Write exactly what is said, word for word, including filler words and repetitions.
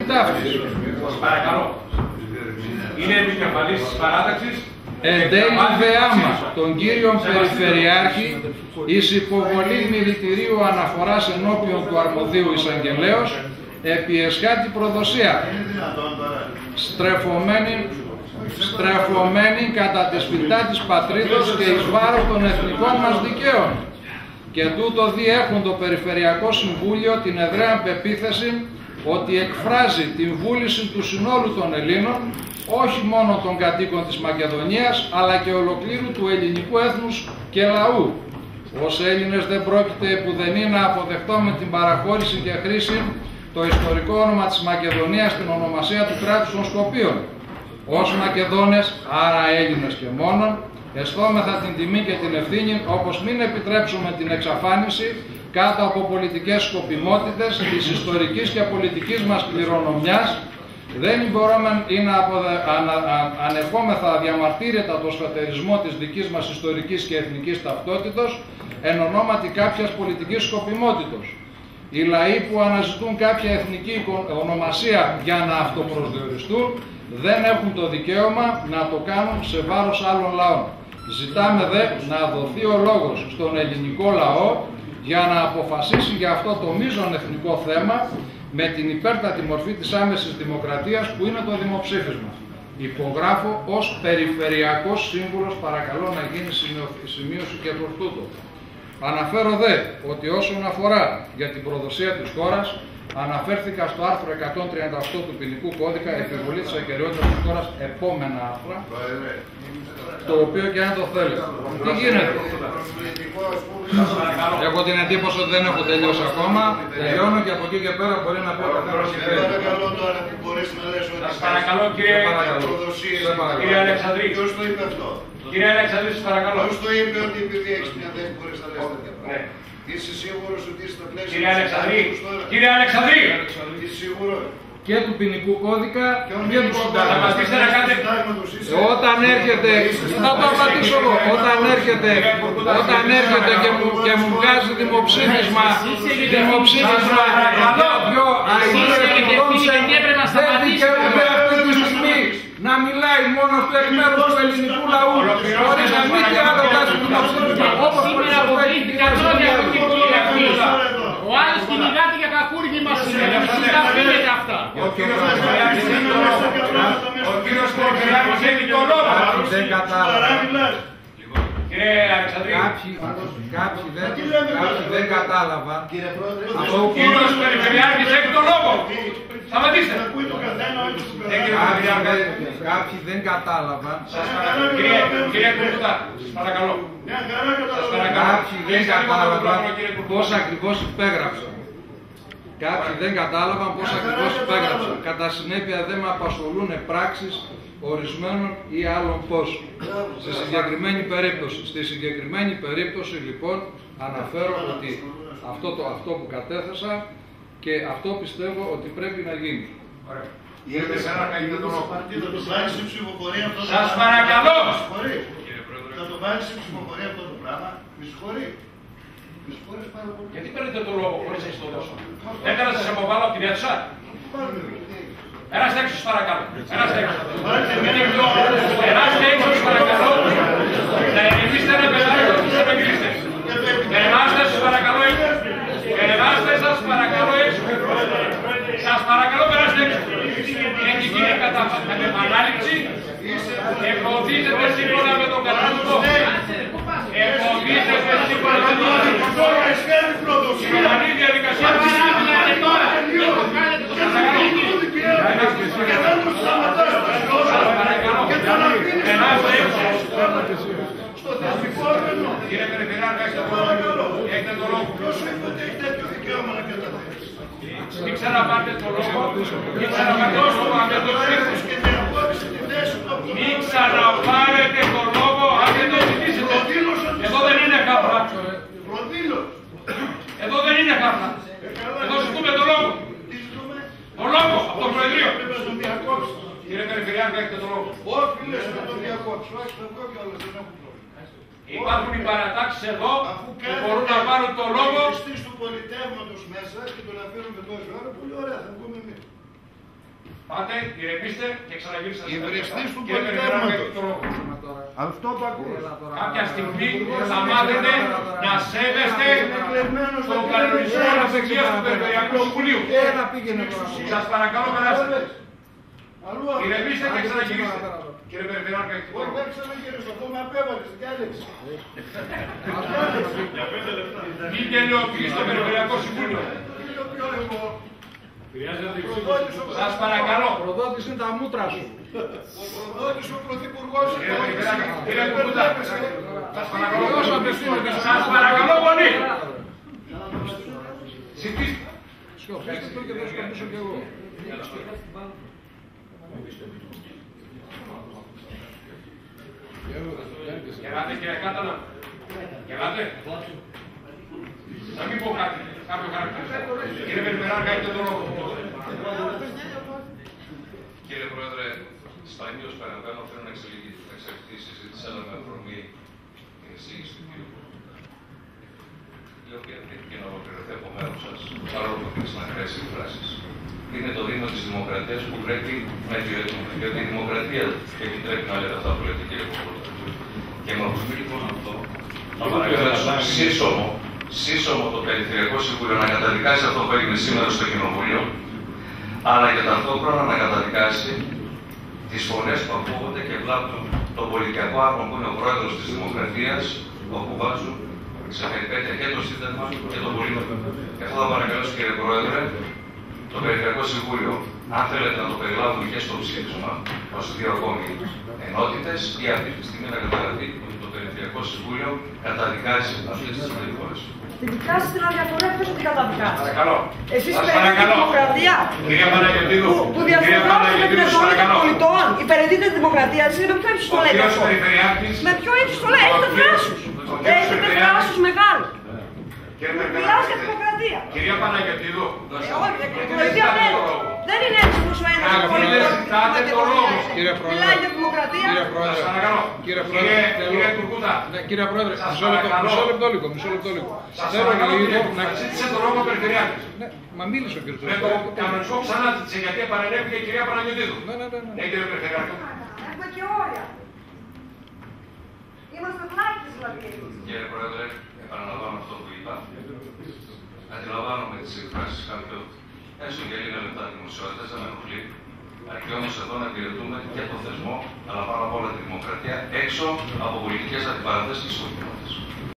Παρακαλώ. Είναι επικεφαλής της παράταξης. Εν τέλει δε άμα τον κύριο Περιφερειάρχη εις υποβολή μιλητηρίου αναφοράς ενώπιον του αρμοδίου εισαγγελέως επί εσχάτη προδοσία στρεφωμένη, στρεφωμένη κατά τη σπιτά της πατρίδος και εις βάρος των εθνικών μας δικαίων. Και τούτο διέχουν το Περιφερειακό Συμβούλιο την εδραία πεποίθηση ότι εκφράζει την βούληση του συνόλου των Ελλήνων, όχι μόνο των κατοίκων της Μακεδονίας, αλλά και ολοκλήρου του ελληνικού έθνους και λαού. Ως Έλληνες δεν πρόκειται επουδενή να αποδεχτούμε την παραχώρηση και χρήση το ιστορικό όνομα της Μακεδονίας στην ονομασία του κράτους των Σκοπίων. Ως Μακεδόνες, άρα Έλληνες και μόνον, αισθόμεθα την τιμή και την ευθύνη, όπως μην επιτρέψουμε την εξαφάνιση κάτω από πολιτικές σκοπιμότητες της ιστορικής και πολιτικής μας κληρονομιάς. Δεν μπορούμε ή να ανα... ανεχόμεθα διαμαρτύρητα το σφετερισμό της δικής μας ιστορικής και εθνικής ταυτότητος εν ονόματι κάποιας πολιτικής σκοπιμότητος. Οι λαοί που αναζητούν κάποια εθνική ονομασία για να αυτοπροσδιοριστούν δεν έχουν το δικαίωμα να το κάνουν σε βάρος άλλων λαών. Ζητάμε δε να δοθεί ο λόγος στον ελληνικό λαό για να αποφασίσει για αυτό το μείζον εθνικό θέμα με την υπέρτατη μορφή της άμεσης δημοκρατίας που είναι το δημοψήφισμα. Υπογράφω ως Περιφερειακός Σύμβουλος, παρακαλώ να γίνει σημείωση και προς τούτο. Αναφέρω δε ότι όσον αφορά για την προδοσία της χώρας, αναφέρθηκα στο άρθρο εκατόν τριάντα οκτώ του ποινικού κώδικα, επιβολή της ακεραιότητας της χώρας, επόμενα άρθρα, το οποίο και αν το θέλετε. Τι γίνεται? Έχω την εντύπωση ότι δεν έχω τελειώσει ακόμα. Τελειώνω και από εκεί και πέρα μπορεί να πω καθένας και θέλει. Σας παρακαλώ κύριε Αλεξανδρή. Ποιος το είπε αυτό? Κύριε Αλεξανδρή, σας παρακαλώ. Ποιος το είπε ότι επειδή έχεις μια θέση μπορείς να λες τέτοια πράγματα? Είσαι σίγουρος ότι είσαι στο πλαίσιο? Κύριε Αλεξανδρή, κύριε Αλεξανδρή. Είσαι σίγουρος? Και του ποινικού κώδικα και του συντάγματος. Όταν έρχεται, θα το απαντήσω εγώ, όταν έρχεται, όταν έρχεται και μου, και μου βγάζει δημοψήφισμα, δημοψήφισμα για πιο δεν δικαιούται αυτή τη στιγμή να μιλάει μόνο στο εκ μέρους του ελληνικού λαού χωρίς να μην και άλλο κάτι δημοψήφισμα όπως ο άλλος κυνηγάται για κακούργημα σήμερα. Φυσικά φύγεται αυτά. Ο κύριος Κορφεράκος έχει το λόγο. Δεν κατάλαβα. Κύριε Αλεξανδρή. Κάποιοι δεν κατάλαβαν. Ο κύριος Περιφερειάρχης έχει το λόγο. Σταματήστε. Κάποιοι δεν κατάλαβαν. Κύριε Κουκούτα, παρακαλώ. Κάποιοι δεν κατάλαβαν πώς ακριβώς υπέγραψαν. Κάποιοι δεν κατάλαβαν πώς ακριβώς υπέγραψαν. Κατά συνέπεια δεν με απασχολούν πράξεις ορισμένων ή άλλων πώς. Στη συγκεκριμένη περίπτωση. Στη συγκεκριμένη περίπτωση λοιπόν αναφέρω ότι αυτό, το, αυτό που κατέθεσα και αυτό πιστεύω ότι πρέπει να γίνει. Ωραία. Σας παρακαλώ! Θα το βάλεις σε ψηφοφορία αυτό το πράγμα? Με συγχωρεί. Με συγχωρείς πάρα πολύ. Γιατί παίρνετε το λόγο χωρίς να το δώσω? Έκανα να σας αποβάλω από την αίθουσα. Ένας έξω σας παρακαλώ. Ένας έξω. Ένας έξω σας παρακαλώ. Να ερεμήσετε ένα παιδάκι τους επεγγλίστες. Περνάστε σας παρακαλώ έξω. Περνάστε σας παρακαλώ έξω. Σας παρακαλώ περάστε έξω. Έχει γίνει κατά επανάληψη. Εμποδίζεται σύμφωνα με τον κανονισμό. Εμποδίζεται σύμφωνα με τον κανονισμό. Η νομική διαδικασία της συζήτησης τώρα. Κύριε Περιφερειάρχα, έχετε το λόγο. Μην ξαναπάτε το λόγο. Μην ξαναπάτε το λόγο αν δεν το ψήφισετε. Μην ξαναπάρετε το λόγο αν δεν το ζητήσετε. Εδώ δεν είναι κάπα. Εδώ δεν είναι κάπα. Εδώ ζητούμε το λόγο. Το λόγο από το Προεδρείο. Κύριε Περιφερειάρχα, έχετε το λόγο. Όχι, λες να το διακόψω. Όχι, θα βγω κιόλας, δεν έχω πρόβλημα. Υπάρχουν οι παρατάξεις εδώ που μπορούν να πάρουν το λόγο. Αφού του πολιτεύματος μέσα και τον αφήνουμε τόση ώρα, πολύ ωραία, θα βγούμε εμείς. Πάτε, ηρεμήστε και ξαναγυρίστε. Υβριστής του Κύριε πολιτεύματος. Περιφερειάρχη, Αυτό που ακούω. κάποια στιγμή θα μάθετε να σέβεστε τον κανονισμό αναπτυξίας του Περιφερειακού Συμβουλίου. Σας παρακαλώ, περάστε. Ηρεμήστε και ξαναγυρίστε. Κύριε Περιφερειάρχη, έχετε το λόγο. Δεν ξαναγυρίσω, αυτό με απέβαλες, διάλεξη. Μην τελειοποιείς το Περιφερειακό Συμβούλιο. Σας παρακαλώ. Προδότης είναι τα μούτρα σου. Ο προδότης ο πρωθυπουργός. Κύριε Περιφερειάρχη, κύριε Κουκούτα, σας παρακαλώ. Σας παρακαλώ πολύ. Ζητήστε. Σιωπήστε το και θα σκοπήσω κι εγώ. Γελάτε κύριε Κάτανα. Γελάτε. Να μην πω κάτι. Κάποιο χαρακτήριστο. Κύριε Περιφερειάρχη, έχετε το λόγο. Κύριε Πρόεδρε, σπανίως παρεμβαίνω, θέλω να εξελιχθεί η συζήτηση, αλλά με αφορμή την εισήγηση του κύριου η οποία κρίθηκε να ολοκληρωθεί από μέρος σας, παρόλο που υπήρξαν ακραίες εκφράσεις. Είναι το Δήμο της Δημοκρατίας που πρέπει να υπηρετούμε. Γιατί η δημοκρατία επιτρέπει να λέτε αυτά που λέτε, κύριε Κουκούτα. Και με αφορμή λοιπόν αυτό, θα παρακαλέσω σύσσωμο, σύσσωμο το Περιφερειακό Συμβούλιο να καταδικάσει αυτό που έγινε σήμερα στο Κοινοβούλιο, αλλά και ταυτόχρονα να καταδικάσει τις φωνές που ακούγονται και βλάπτουν τον πολιτιακό άρμα που είναι ο πρόεδρος της Δημοκρατίας, όπου βάζουν σε περιπέτεια και το Σύνταγμα και τον πολίτη. Και αυτό θα παρακαλέσω, κύριε Πρόεδρε, το Περιφερειακό Συμβούλιο, αν θέλετε να το περιλάβουμε και στο ψήφισμα, ως δύο ακόμη ενότητες, ή αυτή τη στιγμή να καταγραφεί ότι το Περιφερειακό Συμβούλιο καταδικάζει αυτές τις συμπεριφορές. Την δικάση στην αδιαφορία, ποιος θα την καταδικάσει. Παρακαλώ. Εσείς Σας υπηρετείτε τη παρακαλώ. δημοκρατία Κυρία Παναγιωτήδου, που, που κυρία διασφαλίζετε την Παναγιωτήδου, σας ευρωβουλή των παρακαλώ. πολιτών. Υπηρετείτε τη δημοκρατία. Εσείς με ποιο ύψος το Ο λέτε κύριος αυτό. Περιφερειάρχης. Με ποιο ύψος το λέτε. Ο Έχετε κύριος- θράσους. ο κύριος Έχετε Περιφερειάρχης. θράσους μεγάλους. Κύριε Μιλάω για Περιφερειάρχη, τη δημοκρατία. κυρία Παναγιωτήδου, Ε, όχι, γιατί το δεν ίδιο ζητάτε δεν το λόγο. Δεν είναι έτσι όπως ο ένας Κύριε πολιτικός Πρόεδρε, ζητάτε το λόγο. Κύριε Πρόεδρε. Μιλάει για δημοκρατία. Κύριε Σας Πρόεδρε, παρακαλώ. κύριε Πρόεδρε, Κύριε- θέλω- Κύριε Τουρκούτα, Ναι, κύριε Πρόεδρε, Σας μισό λεπτό, παρακαλώ. μισό λεπτό λίγο, μισό λεπτό λίγο. σας Θέλω παρακαλώ, λίγο κύριε, να... να ζήτησε το λόγο ο Περιφερειάρχης. Ναι, μα μίλησε ο κύριος Με το Περιφερειάρχης. κανονισμό που ξανά ζήτησε, γιατί επανενέβηκε η κυρία Παναγιωτήδου. Ναι, ναι, ναι, ναι. Ναι, κύριε Περιφερειάρχη. Έχουμε και όρια. Είμαστε πλάκες δηλαδή εμείς. Κύριε Πρόεδρε, επαναλαμβάνω αυτό που είπα. Αντιλαμβάνομαι τις εκφράσεις κάποιου, έστω και λίγα λεπτά δημοσιότητας, δεν με ενοχλεί. Αρκεί όμως εδώ να υπηρετούμε και το θεσμό, αλλά πάνω απ' όλα τη δημοκρατία, έξω από πολιτικές αντιπαραθέσεις και σκοπιμότητες.